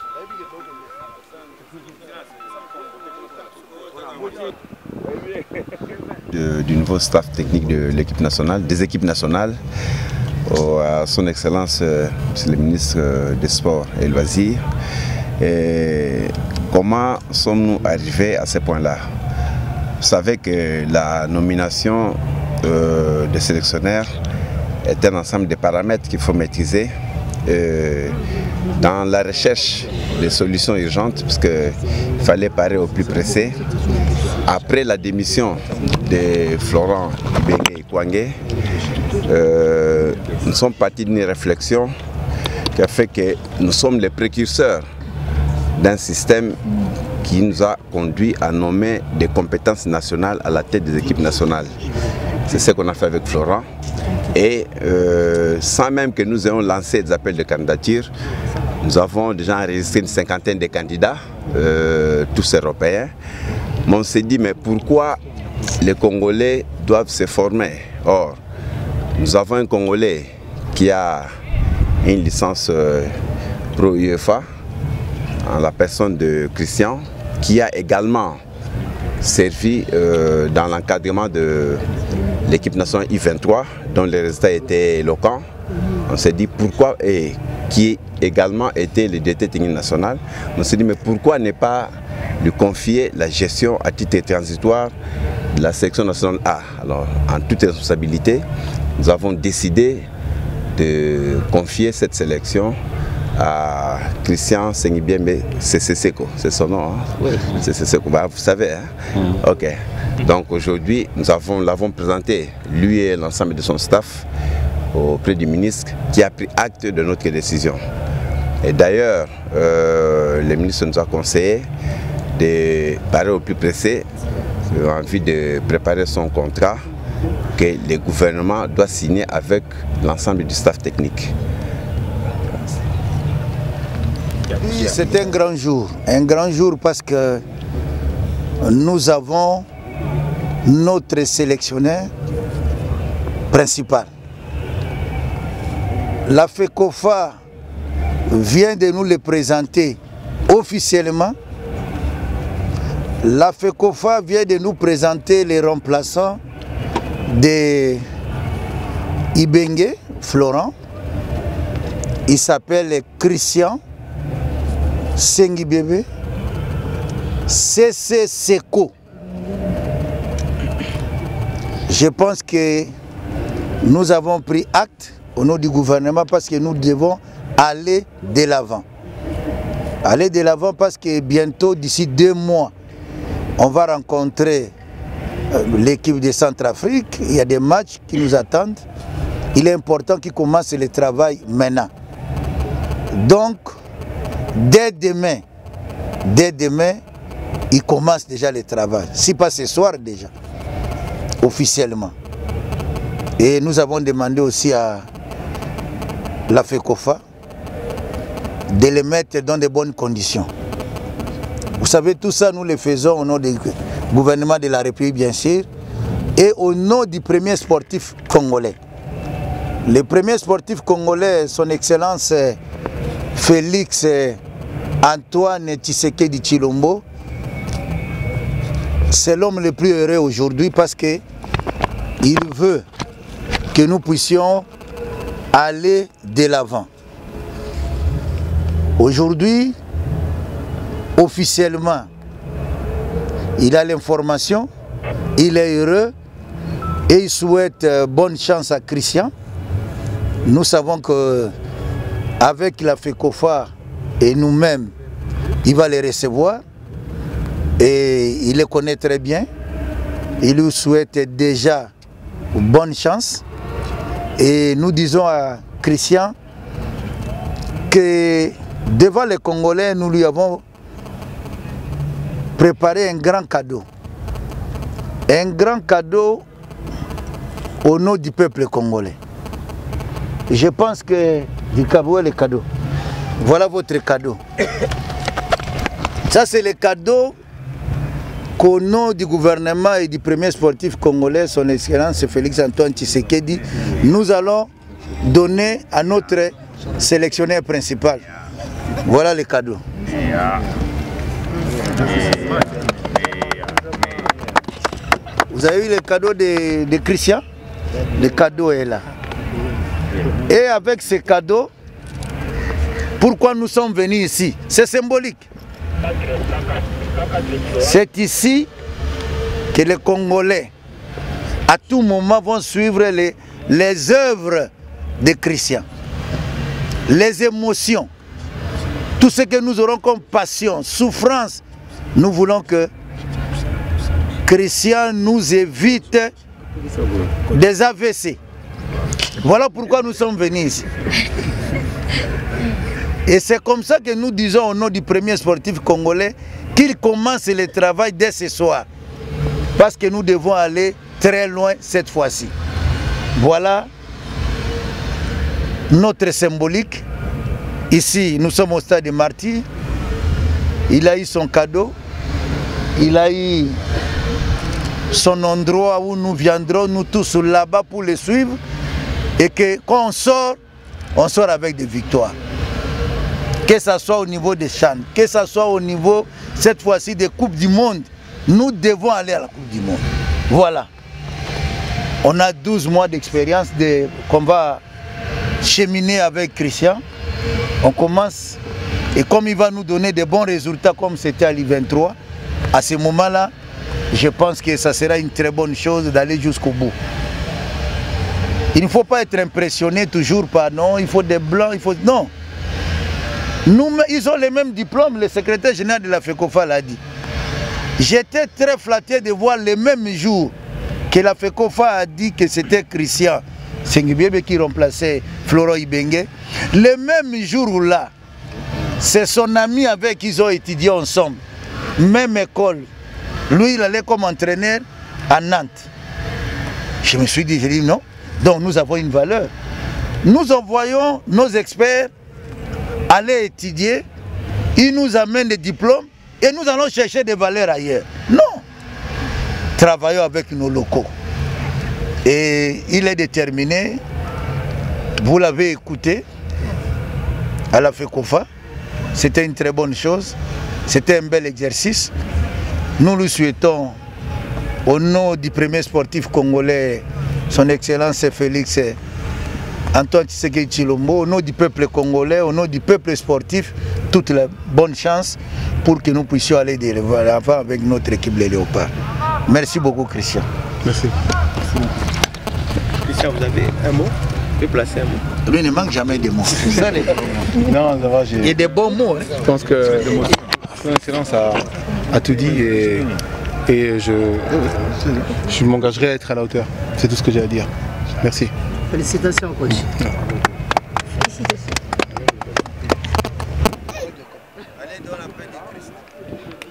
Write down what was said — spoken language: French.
Du nouveau staff technique de l'équipe nationale, des équipes nationales, à son Excellence, Monsieur le ministre des Sports et Loisirs. Et comment sommes-nous arrivés à ce point-là? Vous savez que la nomination des sélectionneurs est un ensemble de paramètres qu'il faut maîtriser dans la recherche des solutions urgentes, parce qu'il fallait parer au plus pressé. Après la démission de Florent Ibenge-Kwangé, nous sommes partis d'une réflexion qui a fait que nous sommes les précurseurs d'un système qui nous a conduit à nommer des compétences nationales à la tête des équipes nationales. C'est ce qu'on a fait avec Florent. Et sans même que nous ayons lancé des appels de candidature, nous avons déjà enregistré une cinquantaine de candidats, tous européens. Mais on s'est dit, mais pourquoi les Congolais doivent se former? Or, nous avons un Congolais qui a une licence pro-UEFA, en la personne de Christian, qui a également servi dans l'encadrement de l'équipe nationale I-23, dont les résultats étaient éloquents. On s'est dit pourquoi, et qui également était le DT technique national, on s'est dit mais pourquoi ne pas lui confier la gestion à titre transitoire de la sélection nationale A. Alors, en toute responsabilité, nous avons décidé de confier cette sélection à Christian Sengibiembe Seseseko, c'est son nom, hein? Oui. Seseseko, bah, vous savez, hein? Ok. Donc aujourd'hui, nous l'avons présenté, lui et l'ensemble de son staff, auprès du ministre, qui a pris acte de notre décision. Et d'ailleurs, le ministre nous a conseillé de parer au plus pressé, en vue de préparer son contrat que le gouvernement doit signer avec l'ensemble du staff technique. C'est un grand jour parce que nous avons notre sélectionneur principal. La FECOFA vient de nous le présenter officiellement. La FECOFA vient de nous présenter les remplaçants de Ibenge, Florent. Il s'appelle Christian Sengibiembe Seseseko. Je pense que nous avons pris acte au nom du gouvernement parce que nous devons aller de l'avant. Aller de l'avant parce que bientôt, d'ici 2 mois, on va rencontrer l'équipe de Centrafrique. Il y a des matchs qui nous attendent. Il est important qu'ils commencent le travail maintenant. Donc, dès demain, ils commencent déjà le travail. Si pas ce soir déjà, officiellement. Et nous avons demandé aussi à la FECOFA de les mettre dans de bonnes conditions. Vous savez, tout ça, nous le faisons au nom du gouvernement de la République, bien sûr, et au nom du premier sportif congolais. Le premier sportif congolais, son Excellence Félix Antoine Tshisekedi Tshilombo, c'est l'homme le plus heureux aujourd'hui parce qu'il veut que nous puissions aller de l'avant. Aujourd'hui, officiellement, il a l'information, il est heureux et il souhaite bonne chance à Christian. Nous savons que avec la FECOFA et nous-mêmes, il va les recevoir et il les connaît très bien. Il lui souhaite déjà bonne chance et nous disons à Christian que devant les Congolais, nous lui avons préparé un grand cadeau. Un grand cadeau au nom du peuple congolais. Je pense que du Kabou est le cadeau. Voilà votre cadeau. Ça, c'est le cadeau qu'au nom du gouvernement et du premier sportif congolais, son Excellence Félix Antoine Tshisekedi, nous allons donner à notre sélectionneur principal. Voilà les cadeaux. Vous avez eu les cadeaux de Christian? Le cadeau est là. Et avec ces cadeaux, pourquoi nous sommes venus ici? C'est symbolique. C'est ici que les Congolais, à tout moment, vont suivre les œuvres de Christian. Les émotions. Tout ce que nous aurons comme passion, souffrance, nous voulons que Christian nous évite des AVC. Voilà pourquoi nous sommes venus ici. Et c'est comme ça que nous disons au nom du premier sportif congolais qu'il commence le travail dès ce soir. Parce que nous devons aller très loin cette fois-ci. Voilà notre symbolique. Ici, nous sommes au stade de Martyrs. Il a eu son cadeau. Il a eu son endroit où nous viendrons, nous tous là-bas pour le suivre. Et que quand on sort avec des victoires. Que ce soit au niveau des CHAN, que ce soit au niveau, cette fois-ci, des Coupes du Monde. Nous devons aller à la Coupe du Monde. Voilà. On a 12 mois d'expérience qu'on va cheminer avec Christian. On commence, et comme il va nous donner de bons résultats comme c'était à l'I23, à ce moment-là, je pense que ça sera une très bonne chose d'aller jusqu'au bout. Il ne faut pas être impressionné toujours par non, il faut des blancs, il faut... Non. Ils ont les mêmes diplômes, le secrétaire général de la FECOFA l'a dit. J'étais très flatté de voir le même jour que la FECOFA a dit que c'était Christian Sengibiebe qui remplaçait Florent Ibenge. Le même jour-là, c'est son ami avec qui ils ont étudié ensemble. Même école. Lui, il allait comme entraîneur à Nantes. Je me suis dit, j'ai dit non. Donc nous avons une valeur. Nous envoyons nos experts aller étudier. Ils nous amènent des diplômes et nous allons chercher des valeurs ailleurs. Non. Travaillons avec nos locaux. Et il est déterminé. Vous l'avez écouté à la FECOFA. C'était une très bonne chose. C'était un bel exercice. Nous lui souhaitons, au nom du premier sportif congolais, son Excellence Félix Antoine Tshisekedi Tshilombo, au nom du peuple congolais, au nom du peuple sportif, toute la bonne chance pour que nous puissions aller de l'avant avec notre équipe les Léopards. Merci beaucoup Christian. Merci. Christian, vous avez un mot? Vous pouvez placer un mot? Lui ne manque jamais de mots. Ça, Non, ça va, il y a des bons mots. Hein. Je pense que son Excellence a tout dit et je m'engagerai à être à la hauteur. C'est tout ce que j'ai à dire. Merci. Félicitations, coach. Allez dans la paix de Christ.